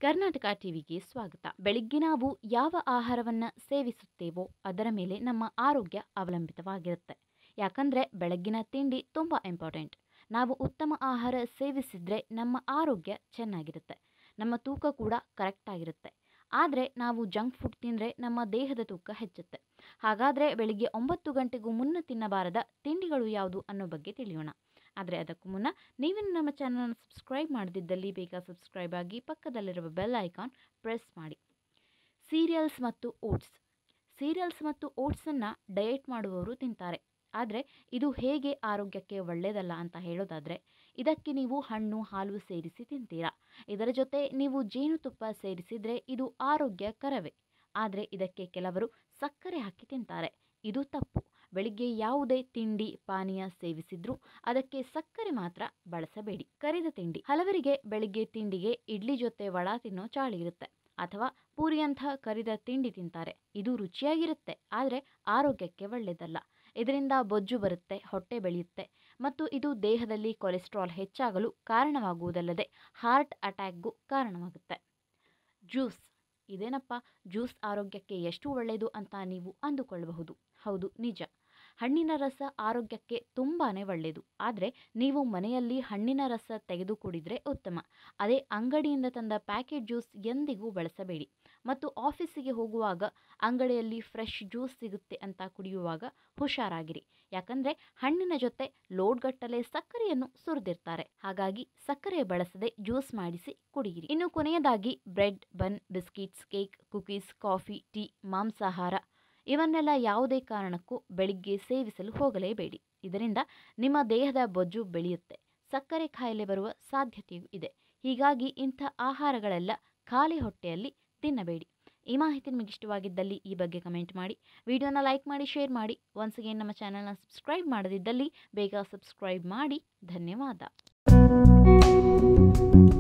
ಕರ್ನಾಟಕ ಟಿವಿಗೆ ಸ್ವಾಗತ. ಬೆಳಿಗ್ಗೆ ನಾವು ಯಾವ ಆಹಾರವನ್ನು ಸೇವಿಸುತ್ತೇವೋ ಅದರ ಮೇಲೆ ನಮ್ಮ ಆರೋಗ್ಯ ಅವಲಂಬಿತವಾಗಿರುತ್ತೆ. ಯಾಕಂದರೆ ಬೆಳಗ್ಗಿನ ತಿಂಡಿ ತುಂಬ ಇಂಪಾರ್ಟೆಂಟ್. ನಾವು ಉತ್ತಮ ಆಹಾರ ಸೇವಿಸಿದರೆ ನಮ್ಮ ಆರೋಗ್ಯ ಚೆನ್ನಾಗಿರುತ್ತೆ, ನಮ್ಮ ತೂಕ ಕೂಡ ಕರೆಕ್ಟಾಗಿರುತ್ತೆ. ಆದರೆ ನಾವು ಜಂಕ್ ಫುಡ್ ತಿಂದರೆ ನಮ್ಮ ದೇಹದ ತೂಕ ಹೆಚ್ಚುತ್ತೆ. ಹಾಗಾದರೆ ಬೆಳಿಗ್ಗೆ 9 ಗಂಟೆಗೂ ಮುನ್ನ ತಿನ್ನಬಾರದ ತಿಂಡಿಗಳು ಯಾವುದು ಅನ್ನೋ ಬಗ್ಗೆ ತಿಳಿಯೋಣ. ಆದರೆ ಅದಕ್ಕೂ ಮುನ್ನ ನೀವೇನು ನಮ್ಮ ಚಾನಲ್ನ ಸಬ್ಸ್ಕ್ರೈಬ್ ಮಾಡದಿದ್ದಲ್ಲಿ ಬೇಗ ಸಬ್ಸ್ಕ್ರೈಬ್ ಆಗಿ ಪಕ್ಕದಲ್ಲಿರುವ ಬೆಲ್ ಐಕಾನ್ ಪ್ರೆಸ್ ಮಾಡಿ. ಸೀರಿಯಲ್ಸ್ ಮತ್ತು ಓಟ್ಸ್. ಸೀರಿಯಲ್ಸ್ ಮತ್ತು ಓಟ್ಸನ್ನು ಡಯಟ್ ಮಾಡುವವರು ತಿಂತಾರೆ. ಆದರೆ ಇದು ಹೇಗೆ ಆರೋಗ್ಯಕ್ಕೆ ಒಳ್ಳೆಯದಲ್ಲ ಅಂತ ಹೇಳೋದಾದರೆ, ಇದಕ್ಕೆ ನೀವು ಹಣ್ಣು ಹಾಲು ಸೇರಿಸಿ ತಿಂತೀರಾ. ಇದರ ಜೊತೆ ನೀವು ಜೇನುತುಪ್ಪ ಸೇರಿಸಿದರೆ ಇದು ಆರೋಗ್ಯಕರವೇ. ಆದರೆ ಇದಕ್ಕೆ ಕೆಲವರು ಸಕ್ಕರೆ ಹಾಕಿ ತಿಂತಾರೆ. ಇದು ತಪ್ಪು. ಬೆಳಿಗ್ಗೆ ಯಾವುದೇ ತಿಂಡಿ ಪಾನೀಯ ಸೇವಿಸಿದ್ರೂ ಅದಕ್ಕೆ ಸಕ್ಕರೆ ಮಾತ್ರ ಬಳಸಬೇಡಿ. ಕರಿದ ತಿಂಡಿ. ಹಲವರಿಗೆ ಬೆಳಿಗ್ಗೆ ತಿಂಡಿಗೆ ಇಡ್ಲಿ ಜೊತೆ ವಡ ತಿನ್ನೋ ಚಾಳಿ ಇರುತ್ತೆ, ಅಥವಾ ಪೂರಿಯಂಥ ಕರಿದ ತಿಂಡಿ ತಿಂತಾರೆ. ಇದು ರುಚಿಯಾಗಿರುತ್ತೆ, ಆದರೆ ಆರೋಗ್ಯಕ್ಕೆ ಒಳ್ಳೆಯದಲ್ಲ. ಇದರಿಂದ ಬೊಜ್ಜು ಬರುತ್ತೆ, ಹೊಟ್ಟೆ ಬೆಳೆಯುತ್ತೆ ಮತ್ತು ಇದು ದೇಹದಲ್ಲಿ ಕೊಲೆಸ್ಟ್ರಾಲ್ ಹೆಚ್ಚಾಗಲು ಕಾರಣವಾಗುವುದಲ್ಲದೆ ಹಾರ್ಟ್ ಅಟ್ಯಾಕ್ಗೂ ಕಾರಣವಾಗುತ್ತೆ. ಜ್ಯೂಸ್. ಇದೇನಪ್ಪ ಜ್ಯೂಸ್ ಆರೋಗ್ಯಕ್ಕೆ ಎಷ್ಟು ಒಳ್ಳೆಯದು ಅಂತ ನೀವು ಅಂದುಕೊಳ್ಳಬಹುದು. ಹೌದು, ನಿಜ. ಹಣ್ಣಿನ ರಸ ಆರೋಗ್ಯಕ್ಕೆ ತುಂಬಾ ಒಳ್ಳೆಯದು. ಆದರೆ ನೀವು ಮನೆಯಲ್ಲಿ ಹಣ್ಣಿನ ರಸ ತೆಗೆದು ಕುಡಿದರೆ ಉತ್ತಮ. ಅದೇ ಅಂಗಡಿಯಿಂದ ತಂದ ಪ್ಯಾಕೆಟ್ ಜ್ಯೂಸ್ ಎಂದಿಗೂ ಬಳಸಬೇಡಿ. ಮತ್ತು ಆಫೀಸಿಗೆ ಹೋಗುವಾಗ ಅಂಗಡಿಯಲ್ಲಿ ಫ್ರೆಶ್ ಜ್ಯೂಸ್ ಸಿಗುತ್ತೆ ಅಂತ ಕುಡಿಯುವಾಗ ಹುಷಾರಾಗಿರಿ. ಯಾಕಂದರೆ ಹಣ್ಣಿನ ಜೊತೆ ಲೋಡ್ಗಟ್ಟಲೆ ಸಕ್ಕರೆಯನ್ನು ಸುರಿದಿರ್ತಾರೆ. ಹಾಗಾಗಿ ಸಕ್ಕರೆ ಬಳಸದೆ ಜ್ಯೂಸ್ ಮಾಡಿಸಿ ಕುಡಿಯಿರಿ. ಇನ್ನು ಕೊನೆಯದಾಗಿ bread, bun, biscuits, cake, cookies, coffee, tea, ಮಾಂಸಾಹಾರ ಇವನ್ನೆಲ್ಲ ಯಾವುದೇ ಕಾರಣಕ್ಕೂ ಬೆಳಿಗ್ಗೆ ಸೇವಿಸಲು ಹೋಗಲೇಬೇಡಿ. ಇದರಿಂದ ನಿಮ್ಮ ದೇಹದ ಬೊಜ್ಜು ಬೆಳೆಯುತ್ತೆ, ಸಕ್ಕರೆ ಕಾಯಿಲೆ ಬರುವ ಸಾಧ್ಯತೆಯೂ ಇದೆ. ಹೀಗಾಗಿ ಇಂಥ ಆಹಾರಗಳೆಲ್ಲ ಖಾಲಿ ಹೊಟ್ಟೆಯಲ್ಲಿ ತಿನ್ನಬೇಡಿ. ಈ ಮಾಹಿತಿ ನಿಮಗೆ ಇಷ್ಟವಾಗಿದ್ದಲ್ಲಿ ಈ ಬಗ್ಗೆ ಕಮೆಂಟ್ ಮಾಡಿ, ವಿಡಿಯೋನ ಲೈಕ್ ಮಾಡಿ, ಶೇರ್ ಮಾಡಿ. ಒನ್ಸ್ ಅಗೇನ್ ನಮ್ಮ ಚಾನಲ್ನ ಸಬ್ಸ್ಕ್ರೈಬ್ ಮಾಡದಿದ್ದಲ್ಲಿ ಬೇಗ ಸಬ್ಸ್ಕ್ರೈಬ್ ಮಾಡಿ. ಧನ್ಯವಾದ.